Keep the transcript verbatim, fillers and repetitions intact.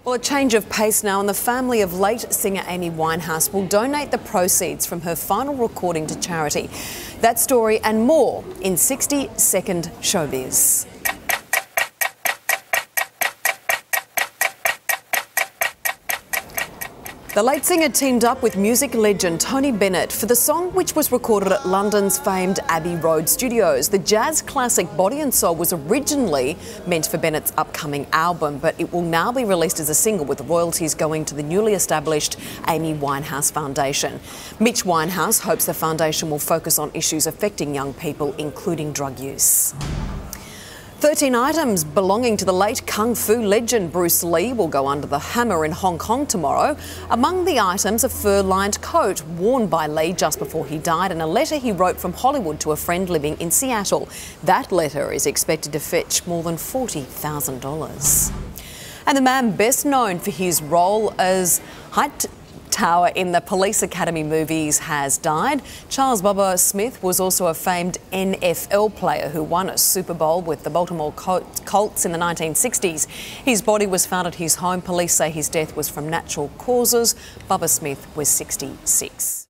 Well, a change of pace now, and the family of late singer Amy Winehouse will donate the proceeds from her final recording to charity. That story and more in sixty Second Showbiz. The late singer teamed up with music legend Tony Bennett for the song, which was recorded at London's famed Abbey Road studios. The jazz classic Body and Soul was originally meant for Bennett's upcoming album, but it will now be released as a single, with royalties going to the newly established Amy Winehouse Foundation. Mitch Winehouse hopes the foundation will focus on issues affecting young people, including drug use. thirteen items belonging to the late kung fu legend Bruce Lee will go under the hammer in Hong Kong tomorrow. Among the items, a fur-lined coat worn by Lee just before he died, and a letter he wrote from Hollywood to a friend living in Seattle. That letter is expected to fetch more than forty thousand dollars. And the man best known for his role as Height Tower in the Police Academy movies has died. Charles Bubba Smith was also a famed N F L player who won a Super Bowl with the Baltimore Colts in the nineteen sixties. His body was found at his home. Police say his death was from natural causes. Bubba Smith was sixty-six.